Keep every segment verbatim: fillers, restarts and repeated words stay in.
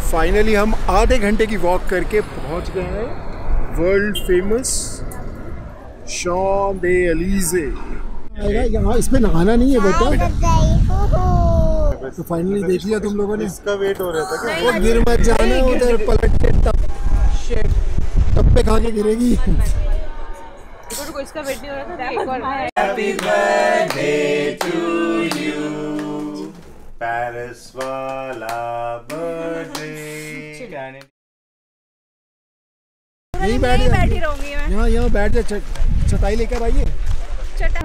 Finally हम आधे घंटे की वॉक करके पहुंच गए हैं वर्ल्ड फेमस शॉम्स-एलिज़े। यहाँ इसमें नहाना नहीं है बेटा। तो फाइनली देख लिया तुम लोगों ने। इसका वेट हो रहा था क्या? वो गिर मत जाना उधर, पलट के टप टप पे खा के गिरेगी। को इसका वेट नहीं हो रहा था। Happy birthday to you, Paris वाला birthday। यहीं बैठ यहीं बैठी रहूंगी मैं। यहाँ यहाँ बैठ जा, चटाई लेकर आइए। चटाई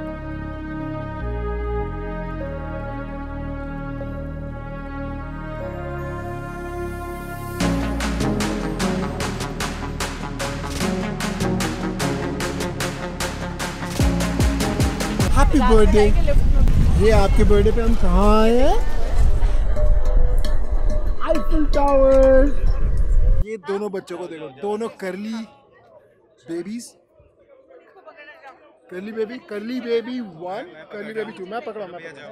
हैप्पी बर्थडे। ये आपके बर्थडे पे हम कहाँ आए हैं? Eiffel tower. ये दोनों बच्चों को देखो, दोनों करली babies. Curly baby, curly baby one, curly baby two. मैं पकड़ा, मैं पकड़ा।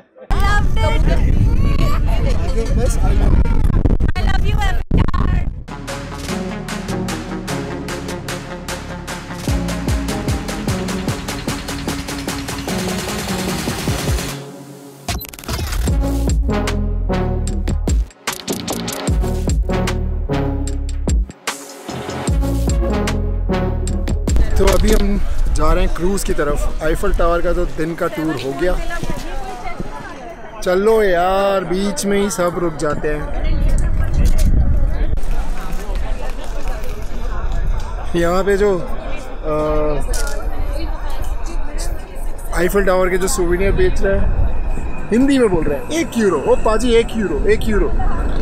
बस आई लव यू। तो अभी हम जा रहे हैं क्रूज़ की तरफ। आईफल टावर का तो दिन का टूर हो गया। चलो यार, बीच में ही सब रुक जाते हैं। यहाँ पे जो आईफल टावर के जो सूवेनियर बेच रहे हैं, हिंदी में बोल रहे हैं एक यूरो। ओ पाजी, एक यूरो, एक यूरो।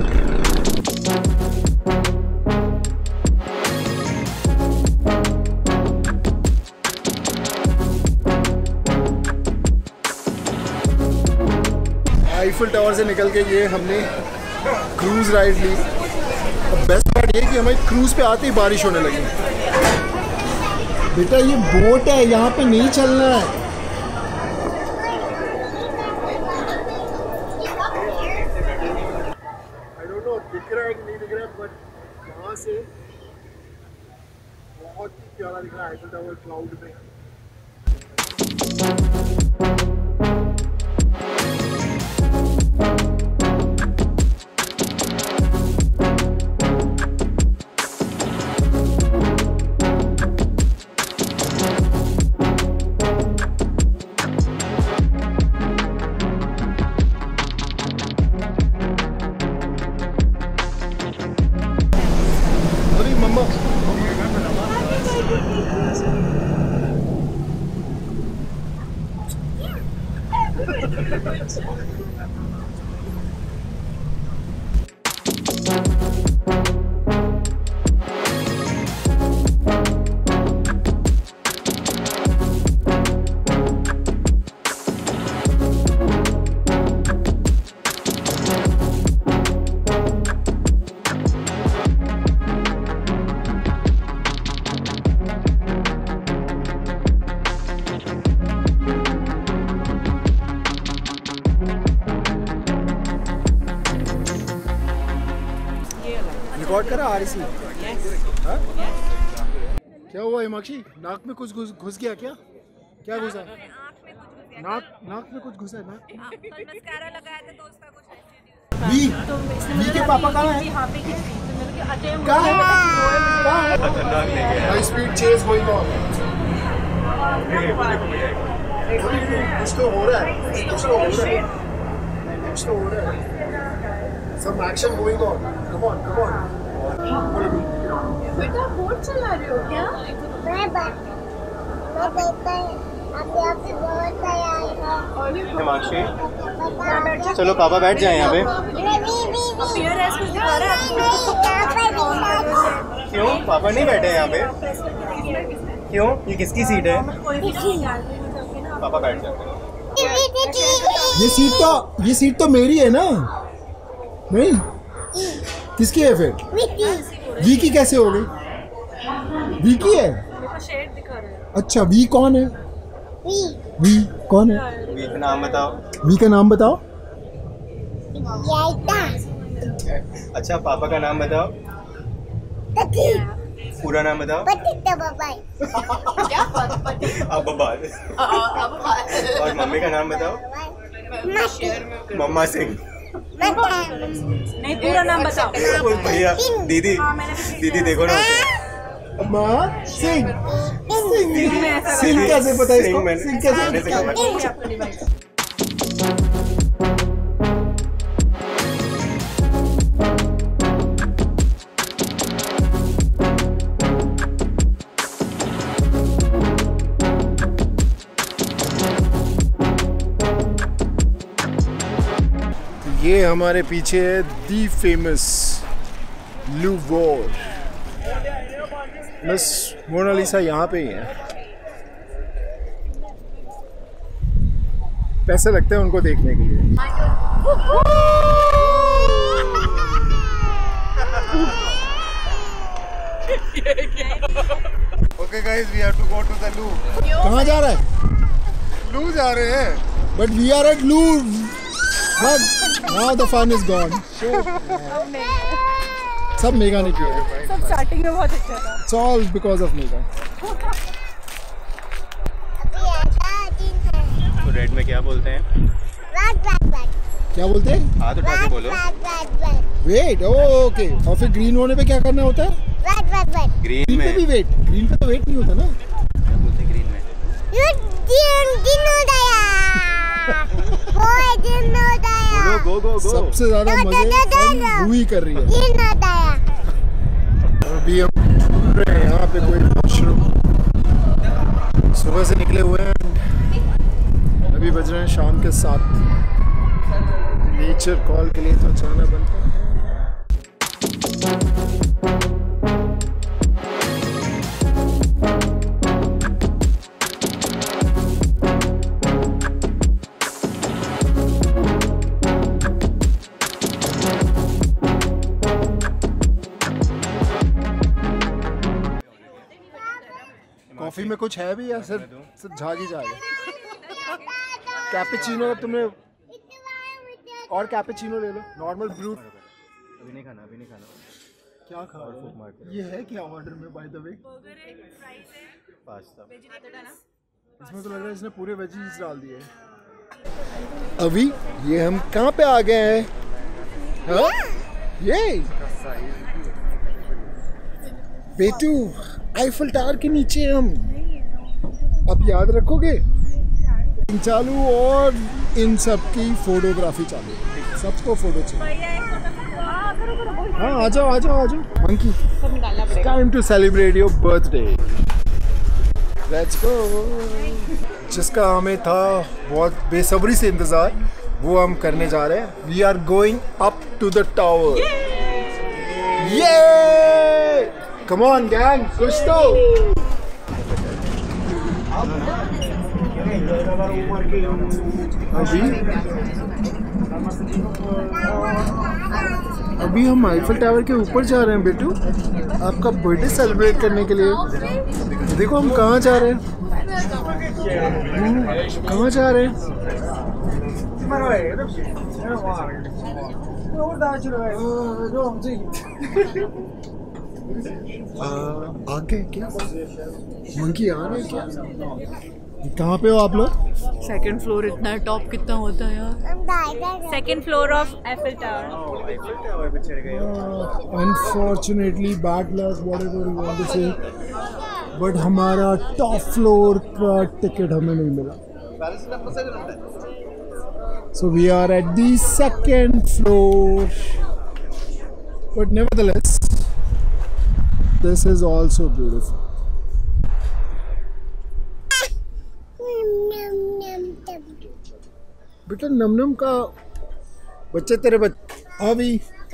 आईफल टावर से निकल के ये हमने क्रूज़ राइड ली। और बेस्ट पार्ट ये कि हमें क्रूज़ पे आते ही बारिश होने लगी। बेटा ये बोट है, यहाँ पे नहीं चलना है। आई डोंट नो दिख रहा है कि नहीं दिख रहा है, बट यहाँ से बहुत ही प्यारा दिख रहा है आईफल टावर क्लाउड में। रिकॉर्ड करा आ रही सी। क्या हुआ हिमाक्षी? नाक में कुछ घुस घुस गया क्या? क्या घुसा? नाक नाक में कुछ घुसा है ना? मस्कारा लगाया था तो उसका कुछ वी वी के पापा कहाँ हैं? कहाँ है? कहाँ है? High speed chase going on. कुछ तो हो रहा है, कुछ तो हो रहा है, कुछ तो हो रहा है। Some action going on. Come on, come on. बेटा बोट चला रहे हो क्या? मैं मैं बेटा अभी अभी बहुत तैयार है। हिमांशी, चलो पापा बैठ जाए यहाँ पे। क्यों पापा नहीं बैठे यहाँ पे? क्यों? ये किसकी सीट है? पापा बैठ जाते हैं। ये सीट तो ये सीट तो मेरी है ना? नहीं, किसकी है फिर? वी की कैसे हो गई? वी की है? शेड दिखा रहा है। अच्छा, वी कौन है? वी वी कौन है? वी का नाम बताओ। वी का नाम बताओ। अच्छा पापा का नाम बताओ, पूरा नाम बताओ। अब बाद। और मम्मी का नाम बताओ। मम्मा सिंह। नहीं पूरा नाम बताओ। भैया दीदी दीदी देखो ना। माँ सिंह सिंह सिंह कैसे पता है इसको? मैंने- सिंह कैसे मैंने सिखा था। ये हमारे पीछे है दी फेमस लूवोर। बस मोनालिसा यहाँ पे ही है। पैसे लगते हैं उनको देखने के लिए। Okay guys, we have to go to the loo. कहाँ जा रहा है? लू जा रहे हैं। But we are at Louvre. But now the fun is gone. सब मेगा ने किया है। सब स्टार्टिंग में बहुत अच्छा था। It's all because of Megha. तो रेड में क्या बोलते हैं? क्या बोलते हैं? हाथ उठा के बोलो। Wait, okay. और फिर ग्रीन होने पे क्या करना होता है? ग्रीन ग्रीन पे में भी वेट। ग्रीन पे तो वेट नहीं होता ना। क्या बोलते हैं ग्रीन में? बोलो गो गो गो। सबसे ज्यादा मजे रूही कर रही है। अभी हम ढूंढ रहे हैं यहाँ पे कोई वॉशरूम। सुबह से निकले हुए हैं, अभी बज रहे हैं शाम के सात। नेचर कॉल के लिए तो जाना बनता है। कॉफी में कुछ है भी या सिर्फ सिर्फ झाग ही झाग है? कैपेचिनो तुमने और कैपेचिनो ले लो, नॉर्मल ब्रू। अभी नहीं खाना, अभी नहीं खाना। क्या खा रहे हो? ये है क्या ऑर्डर में बाय द वे? पास्ता। इसमें तो लग रहा है इसने पूरे वेजीज डाल दिए। अभी ये हम कहाँ पे आ गए हैं? हाँ? ये बेटू आईफल टावर के नीचे हम। अब याद रखोगे चालू और इन सब की फोटोग्राफी चालू, सबको फोटो चाहिए। हाँ आ जाओ आ जाओ आ जाओ monkey, time to celebrate your birthday. Let's go. जिसका हमें था बहुत बेसब्री से इंतजार, वो हम करने जा रहे हैं। We are going up to the tower. ये कम ऑन गैंग, कुछ तो। अभी अभी हम आईफल टावर के ऊपर जा रहे हैं बेटू, आपका बर्थडे सेलिब्रेट करने के लिए। देखो हम कहाँ जा रहे हैं, कहाँ जा रहे हैं? आगे क्या मंकी आ रहे हैं क्या? कहाँ पे हो आप लोग? Second floor. इतना टॉप कितना होता है यार? Second floor of Eiffel tower. Eiffel tower पे चढ़ गए। Unfortunately bad luck whatever you want to say, but हमारा टॉप फ्लोर का टिकट हमें नहीं मिला। So we are at the second floor, but nevertheless this is also beautiful. बेटा नम नम का बच्चे तेरे बच्चे। अभी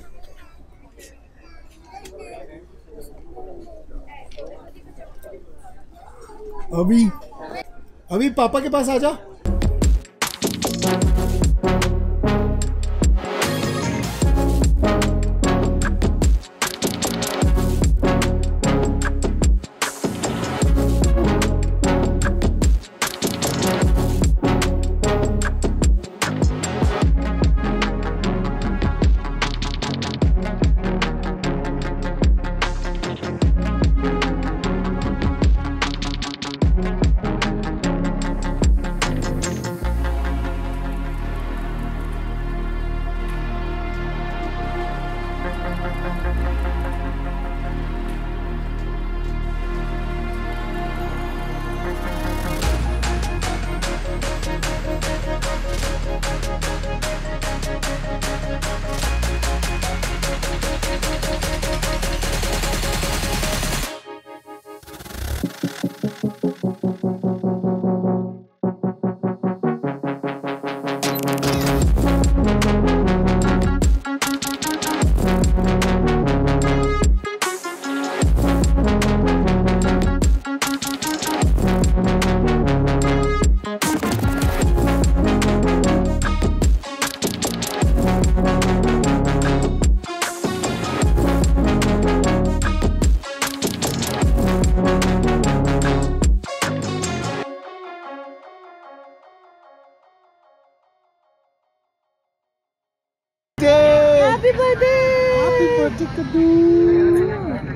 अभी अभी पापा के पास आ जा। हैप्पी बर्थडे हैप्पी बर्थडे कद्दू।